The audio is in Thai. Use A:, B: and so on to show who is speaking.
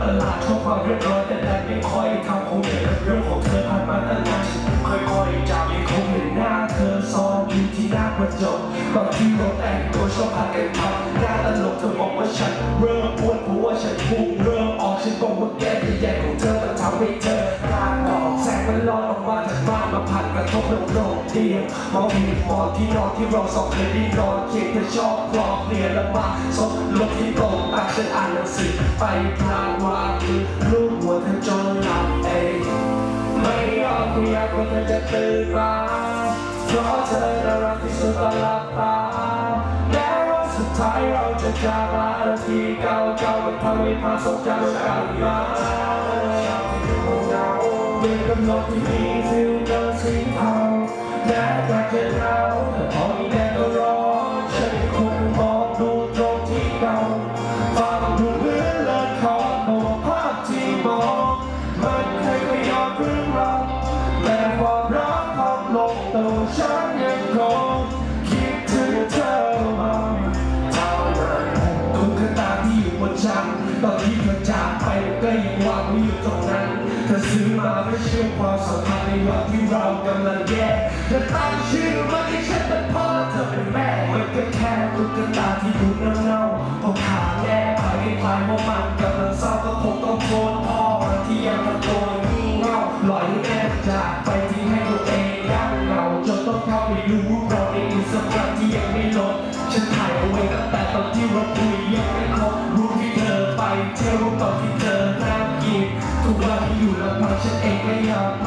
A: ตลาดชอบความเรียบร้อยแต่ดันไม่ค่อยทำคงเห็นเรื่องของเธอผ่านมาตั้งนานฉันค่อยๆจับยังคงเห็นหน้าเธอซ้อนอยู่ที่หน้ากระจกตอนที่เราแต่งตัวชอบพากันทำหน้าตลกเธอบอกว่าฉันเริ่มอ้วนเพราะว่าฉันพุ่งเริ่มออกฉันบอกว่าแก้มใหญ่ของเธอมันทำให้เธอกลางออกแสงมันลอยออกมาจากบ้านมาผ่านกระทบโดดเดี่ยวมองเห็นหมอนที่นอนที่เราสองเคยได้นอนเขียนเธอชอบกรอกเรียนแล้วมาซบลงที่โต๊ะตักฉันอ่านหนังสือไปพลางวางมือลูบหัวเธอจนหลับเองไม่ยอมคุยอยากว่าเธอจะตื่นมาเพราะเธอน่ารักที่สุดตอนหลับตาแม้ว่าสุดท้ายเราจะจากลาทีเก่าๆมันทำให้ภาพทรงจำกลับมาเป็นกำหนดที่มีฟิลเตอร์สีเทาแม้แต่จะหนาวแต่พอมีแดดก็ร้อนฉันคงมองดูตรงที่เก่าฟังดูเหมือนละครตัวภาพที่มองมันเคยไม่ยอมเรื่องราวแต่ความรักพังลงตัวฉันยังคงคิดถึงเธอมาเท่านั้นตุ๊กตาที่อยู่บนชั้นตอนที่เธอจากไปก็ยังวางไว้อยู่ตรงนั้นเธอซื้อมาเพื่อเชื่อมความสัมพันธ์ในวันที่เรากำลังแย่เธอตั้งชื่อมันให้ฉันเป็นพ่อเธอเป็นแม่มันก็แค่ตุ๊กตาที่ดูเน่าๆพอขาแย่ไปให้คลายว่ามันกำลังเศร้าก็คงต้องโกนพ่อที่ยังตะโกนงี่เง่าปล่อยให้แม่จากไปที่ให้ตัวเองย่างเหงาจนต้องเข้าไปดูเราในอินสตาแกรมที่ยังไม่ลดฉันถ่ายเอาไว้ตั้งแต่ตอนที่เราคุยยังไม่ครบรูปที่เธอไปเที่ยวรูปตอนที่เธอนั่งกินทุกวันที่อยู่ลำพังฉันเองไม่อยาก